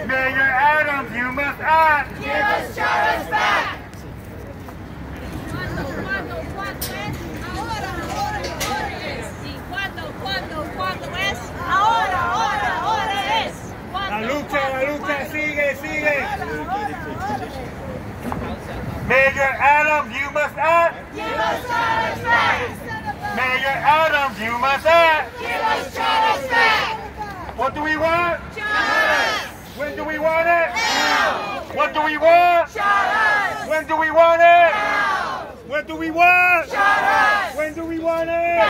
Mayor Adams, you must act. Give us CHARAS back. Ahora es. La lucha sigue. Mayor Adams, you must act. Give us CHARAS back. Mayor Adams, you must act. Give us CHARAS back. What do we want? CHARAS. When do we want it? Now. What do we want? CHARAS. When do we want it? Now. What do we want? CHARAS. When do we want it?